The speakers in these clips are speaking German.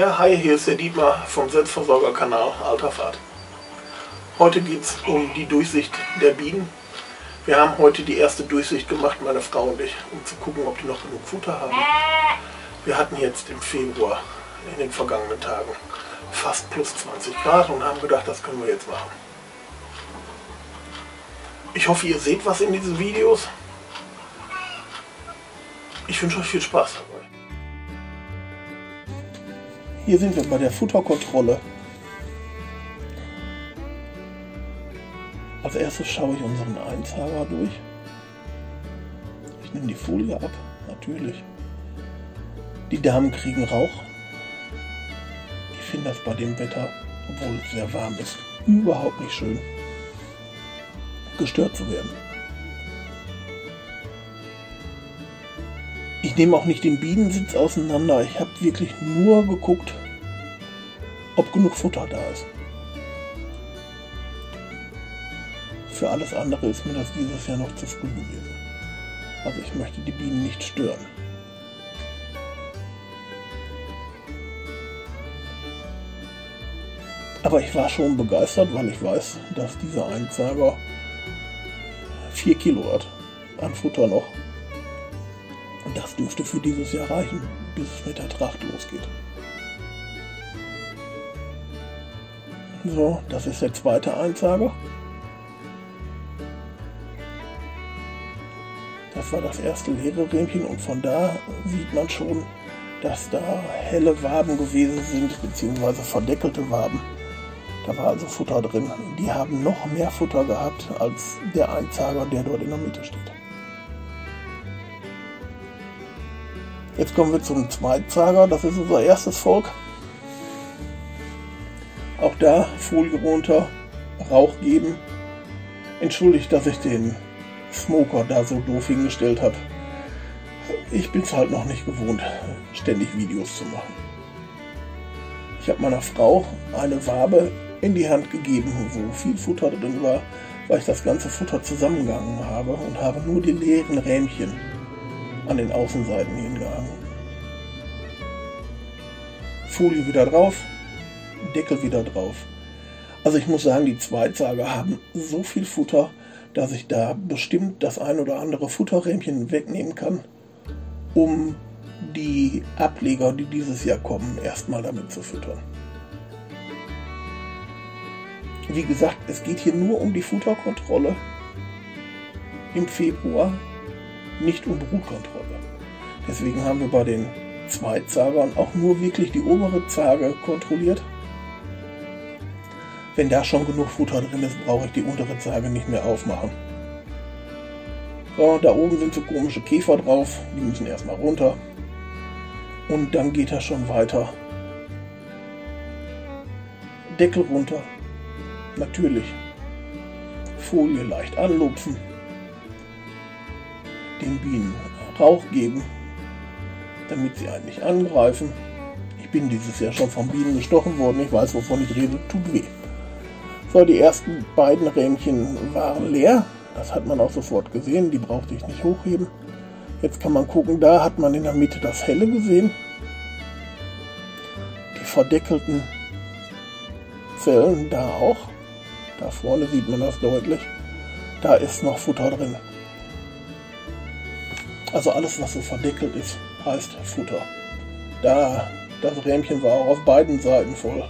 Ja, hi, hier ist der Dietmar vom Selbstversorgerkanal Alter Fahrt. Heute geht es um die Durchsicht der Bienen. Wir haben heute die erste Durchsicht gemacht, meine Frau und ich, um zu gucken, ob die noch genug Futter haben. Wir hatten jetzt im Februar, in den vergangenen Tagen, fast plus 20 Grad und haben gedacht, das können wir jetzt machen. Ich hoffe, ihr seht was in diesen Videos. Ich wünsche euch viel Spaß dabei. Hier sind wir bei der Futterkontrolle. Als erstes schaue ich unseren Einzager durch. Ich nehme die Folie ab, natürlich. Die Damen kriegen Rauch. Ich finde das bei dem Wetter, obwohl es sehr warm ist, überhaupt nicht schön, gestört zu werden. Ich nehme auch nicht den Bienensitz auseinander. Ich habe wirklich nur geguckt, ob genug Futter da ist. Für alles andere ist mir das dieses Jahr noch zu früh gewesen. Also ich möchte die Bienen nicht stören. Aber ich war schon begeistert, weil ich weiß, dass dieser Einzager 4 Kilo hat an Futter noch. Und das dürfte für dieses Jahr reichen, bis es mit der Tracht losgeht. So, das ist der zweite Einzager. Das war das erste leere Rähmchen und von da sieht man schon, dass da helle Waben gewesen sind, beziehungsweise verdeckelte Waben. Da war also Futter drin. Die haben noch mehr Futter gehabt als der Einzager, der dort in der Mitte steht. Jetzt kommen wir zum Zweitzager, das ist unser erstes Volk. Auch da Folie runter, Rauch geben. Entschuldigt, dass ich den Smoker da so doof hingestellt habe. Ich bin es halt noch nicht gewohnt, ständig Videos zu machen. Ich habe meiner Frau eine Wabe in die Hand gegeben, wo viel Futter drin war, weil ich das ganze Futter zusammengehangen habe und habe nur die leeren Rähmchen an den Außenseiten hingehangen. Folie wieder drauf, Deckel wieder drauf. Also ich muss sagen, die Zweitzager haben so viel Futter, dass ich da bestimmt das ein oder andere Futterrähmchen wegnehmen kann, um die Ableger, die dieses Jahr kommen, erstmal damit zu füttern. Wie gesagt, es geht hier nur um die Futterkontrolle im Februar, nicht um Brutkontrolle. Deswegen haben wir bei den Zweitzagern auch nur wirklich die obere Zage kontrolliert. Wenn da schon genug Futter drin ist, brauche ich die untere Zage nicht mehr aufmachen. So, da oben sind so komische Käfer drauf, die müssen erstmal runter. Und dann geht das schon weiter. Deckel runter. Natürlich. Folie leicht anlupfen. Den Bienen Rauch geben, damit sie einen nicht angreifen. Ich bin dieses Jahr schon von Bienen gestochen worden. Ich weiß, wovon ich rede. Tut weh. So, die ersten beiden Rähmchen waren leer. Das hat man auch sofort gesehen. Die brauchte ich nicht hochheben. Jetzt kann man gucken, da hat man in der Mitte das Helle gesehen. Die verdeckelten Zellen da auch. Da vorne sieht man das deutlich. Da ist noch Futter drin. Also alles, was so verdeckelt ist, heißt Futter. Da, das Rähmchen war auch auf beiden Seiten voll.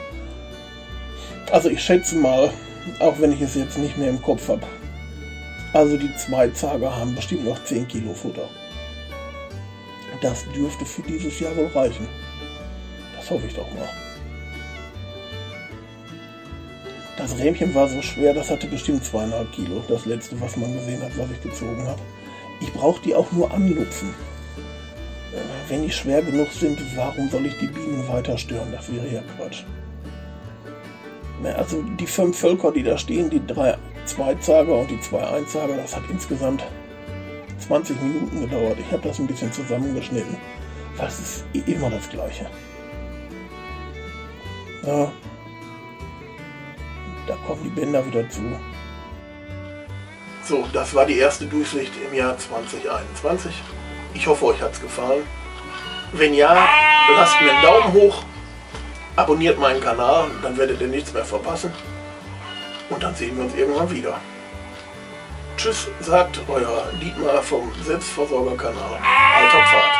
Also ich schätze mal, auch wenn ich es jetzt nicht mehr im Kopf habe, also die Zweitzager haben bestimmt noch 10 Kilo Futter. Das dürfte für dieses Jahr wohl reichen. Das hoffe ich doch mal. Das Rähmchen war so schwer, das hatte bestimmt 2,5 Kilo. Das letzte, was man gesehen hat, was ich gezogen habe. Ich brauche die auch nur anlupfen. Wenn die schwer genug sind, warum soll ich die Bienen weiter stören? Das wäre ja Quatsch. Also die 5 Völker, die da stehen, die 3 Zweitzager und die 2 Einzager, das hat insgesamt 20 Minuten gedauert. Ich habe das ein bisschen zusammengeschnitten, weil es ist immer das Gleiche. Ja. Da kommen die Bänder wieder zu. So, das war die erste Durchsicht im Jahr 2021. Ich hoffe, euch hat es gefallen. Wenn ja, lasst mir einen Daumen hoch Abonniert meinen Kanal, dann werdet ihr nichts mehr verpassen. Und dann sehen wir uns irgendwann wieder. Tschüss, sagt euer Dietmar vom Selbstversorgerkanal Alter Pfad.